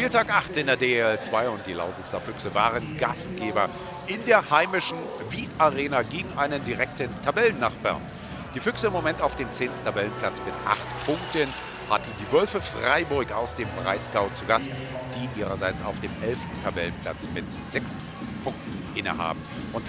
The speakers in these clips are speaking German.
Spieltag 8 in der DEL 2 und die Lausitzer Füchse waren Gastgeber in der heimischen Wied Arena gegen einen direkten Tabellennachbarn. Die Füchse im Moment auf dem 10. Tabellenplatz mit 8 Punkten, hatten die Wölfe Freiburg aus dem Breisgau zu Gast, die ihrerseits auf dem 11. Tabellenplatz mit 6 Punkten innehaben. Und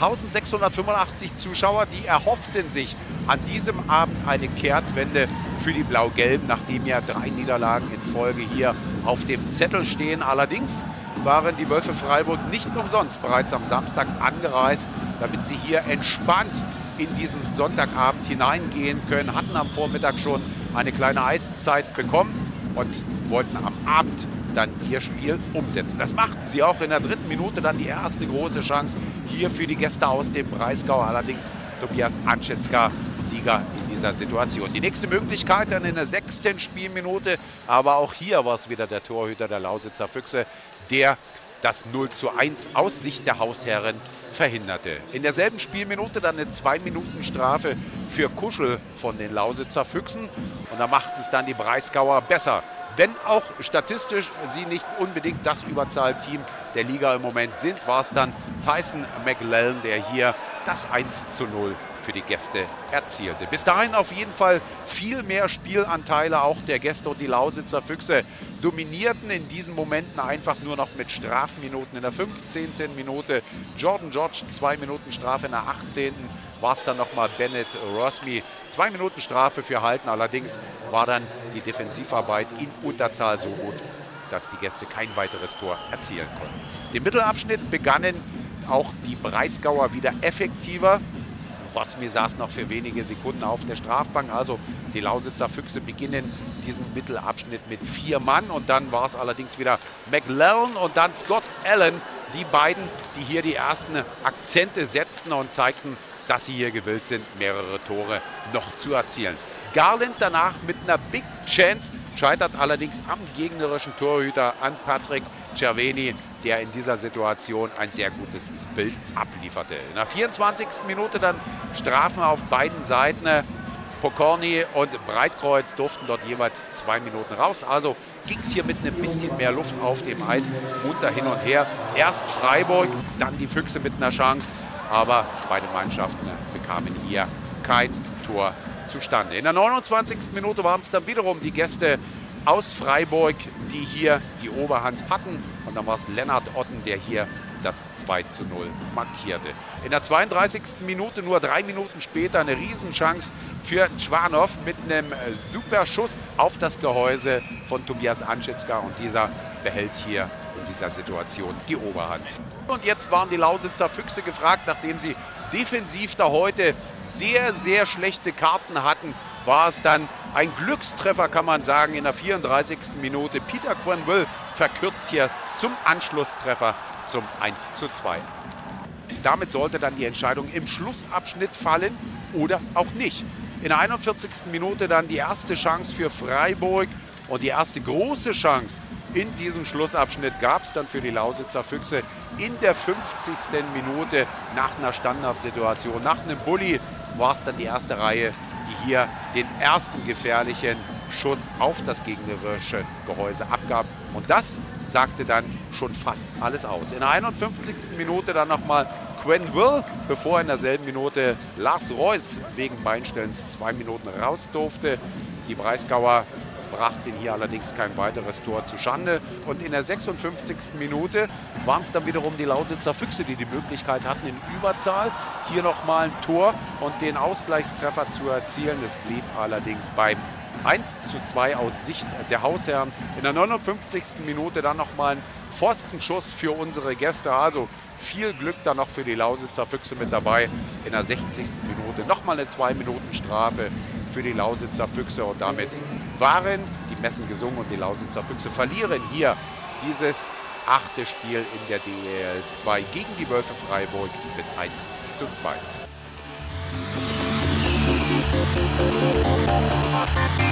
1685 Zuschauer, die erhofften sich an diesem Abend eine Kehrtwende für die Blau-Gelben, nachdem ja 3 Niederlagen in Folge hier auf dem Zettel stehen. Allerdings waren die Wölfe Freiburg nicht umsonst bereits am Samstag angereist, damit sie hier entspannt in diesen Sonntagabend hineingehen können, hatten am Vormittag schon eine kleine Eiszeit bekommen und wollten am Abend dann ihr Spiel umsetzen. Das machten sie auch in der 3. Minute, dann die erste große Chance hier für die Gäste aus dem Breisgau. Allerdings Tobias Anschetzka Sieger in dieser Situation. Die nächste Möglichkeit dann in der 6. Spielminute, aber auch hier war es wieder der Torhüter der Lausitzer Füchse, der das 0:1 aus Sicht der Hausherren verhinderte. In derselben Spielminute dann eine 2-Minuten-Strafe für Kuschel von den Lausitzer Füchsen und da machten es dann die Breisgauer besser. Wenn auch statistisch sie nicht unbedingt das Überzahlteam der Liga im Moment sind, war es dann Tyson McLellan, der hier das 1:0 für die Gäste erzielte. Bis dahin auf jeden Fall viel mehr Spielanteile auch der Gäste und die Lausitzer Füchse dominierten in diesen Momenten einfach nur noch mit Strafminuten. In der 15. Minute Jordan George, 2 Minuten Strafe, in der 18. war es dann nochmal Bennett Rosmi, 2 Minuten Strafe für Halten. Allerdings war dann die Defensivarbeit in Unterzahl so gut, dass die Gäste kein weiteres Tor erzielen konnten. Im Mittelabschnitt begannen auch die Breisgauer wieder effektiver. Rosmi saß noch für wenige Sekunden auf der Strafbank. Also die Lausitzer Füchse beginnen diesen Mittelabschnitt mit 4 Mann. Und dann war es allerdings wieder McLellan und dann Scott Allen. Die beiden, die hier die ersten Akzente setzten und zeigten, dass sie hier gewillt sind, mehrere Tore noch zu erzielen. Garland danach mit einer Big Chance, scheitert allerdings am gegnerischen Torhüter an Patrick Cerveni, der in dieser Situation ein sehr gutes Bild ablieferte. In der 24. Minute dann Strafen auf beiden Seiten. Pokorny und Breitkreuz durften dort jeweils 2 Minuten raus. Also ging es hier mit ein bisschen mehr Luft auf dem Eis munter hin und her. Erst Freiburg, dann die Füchse mit einer Chance. Aber beide Mannschaften bekamen hier kein Tor zustande. In der 29. Minute waren es dann wiederum die Gäste aus Freiburg, die hier die Oberhand hatten. Und dann war es Lennart Otten, der hier das 2:0 markierte. In der 32. Minute, nur 3 Minuten später, eine Riesenchance für Tschwanow mit einem super Schuss auf das Gehäuse von Tobias Anschetzka. Und dieser behält hier in dieser Situation die Oberhand. Und jetzt waren die Lausitzer Füchse gefragt, nachdem sie defensiv da heute sehr, sehr schlechte Karten hatten, war es dann ein Glückstreffer, kann man sagen, in der 34. Minute. Peter Quenneville verkürzt hier zum Anschlusstreffer zum 1:2. Damit sollte dann die Entscheidung im Schlussabschnitt fallen oder auch nicht. In der 41. Minute dann die erste Chance für Freiburg und die erste große Chance in diesem Schlussabschnitt gab es dann für die Lausitzer Füchse in der 50. Minute nach einer Standardsituation. Nach einem Bulli war es dann die erste Reihe, die hier den ersten gefährlichen Schuss auf das gegnerische Gehäuse abgab. Und das sagte dann schon fast alles aus. In der 51. Minute dann nochmal Quenneville, bevor in derselben Minute Lars Reuss wegen Beinstellens 2 Minuten raus durfte. Die Breisgauer brachten hier allerdings kein weiteres Tor zustande. Und in der 56. Minute waren es dann wiederum die Lausitzer Füchse, die die Möglichkeit hatten, in Überzahl hier nochmal ein Tor und den Ausgleichstreffer zu erzielen. Es blieb allerdings beim 1:2 aus Sicht der Hausherren. In der 59. Minute dann nochmal ein Pfostenschuss für unsere Gäste. Also viel Glück dann noch für die Lausitzer Füchse mit dabei. In der 60. Minute nochmal eine 2-Minuten-Strafe für die Lausitzer Füchse. Und damit waren die Messen gesungen und die Lausitzer Füchse verlieren hier dieses 8. Spiel in der DEL 2 gegen die Wölfe Freiburg mit 1:2.